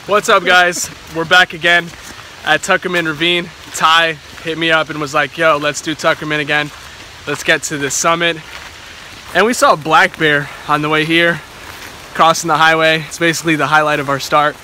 What's up, guys? We're back again at Tuckerman Ravine. Ty hit me up and was like, yo, let's do Tuckerman again. Let's get to the summit. And we saw a black bear on the way here, crossing the highway. It's basically the highlight of our start.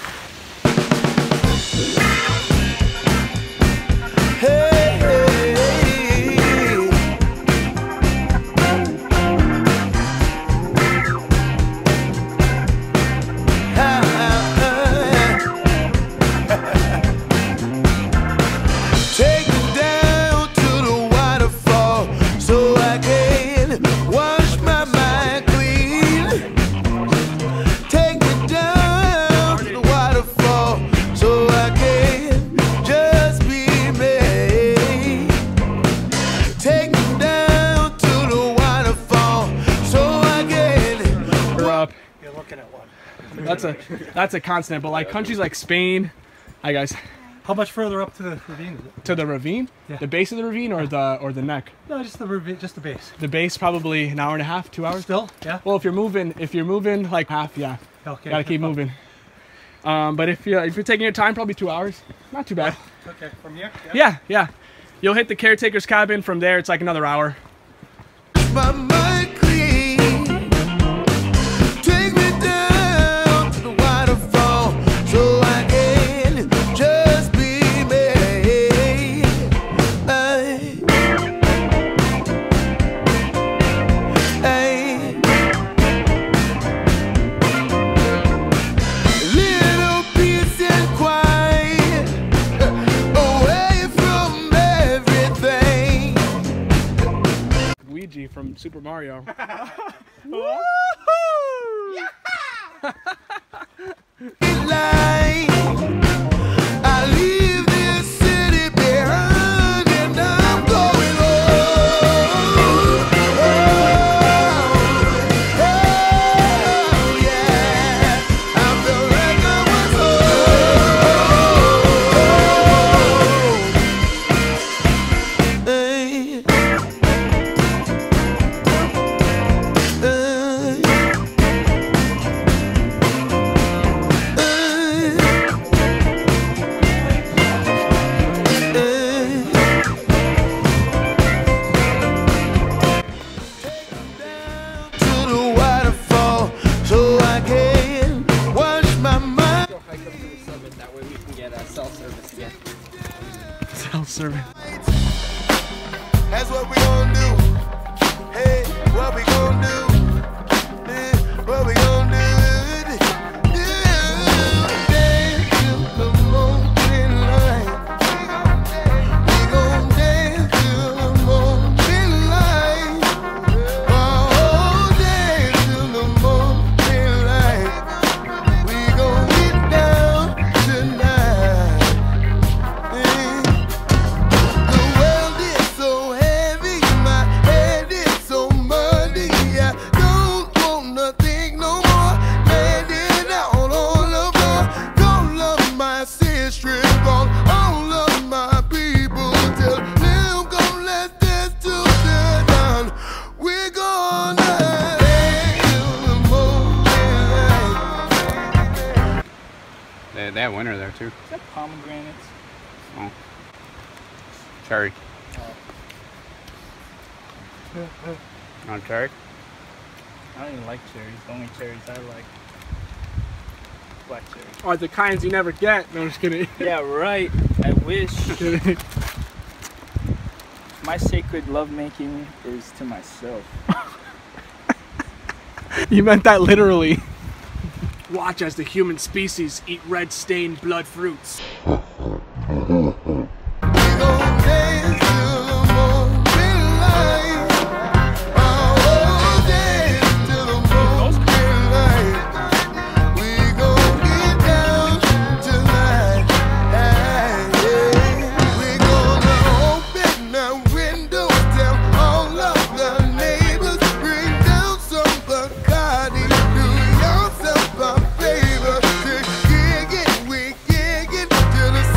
That's a constant, but like countries like Spain. Hi guys. How much further up to the ravine is it? To the ravine? Yeah. The base of the ravine or the neck? No, just the ravine, just the base. The base probably an hour and a half, 2 hours. Still? Yeah. Well, if you're moving like half, yeah. Okay. Gotta keep moving. But if you're taking your time, probably 2 hours. Not too bad. Okay, from here? Yeah, yeah. You'll hit the caretaker's cabin. From there, it's like another hour. From Super Mario. Woohoo! I leave this city behind and I'm going home. Oh, yeah. I feel like I was home. Hey. Self-service again. Self-service. That's what we gonna do. Hey, what we gonna do? Hey, what we gonna do? Dance till the morning light. We gon' dance till the morning light. Oh, dance till the morning light. We gon' get down tonight. They have winter there too. Is that pomegranates? Oh. Cherry. On cherry? I don't even like cherries. The only cherries I like, black cherries. Or the kinds you never get. No, I'm just kidding. Yeah, right. I wish. My sacred lovemaking is to myself. You meant that literally. Watch as the human species eat red-stained blood fruits. Till the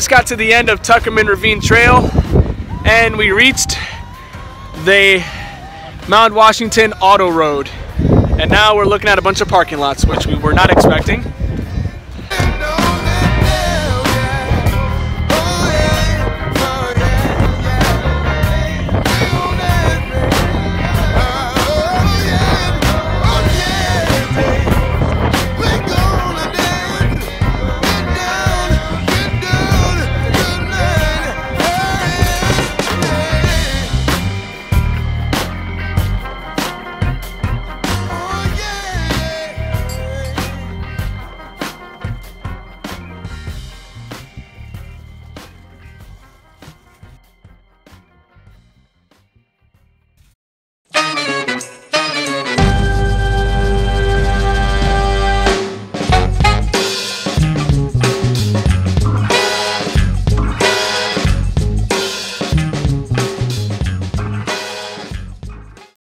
just got to the end of Tuckerman Ravine Trail and we reached the Mount Washington Auto Road. And now we're looking at a bunch of parking lots, which we were not expecting.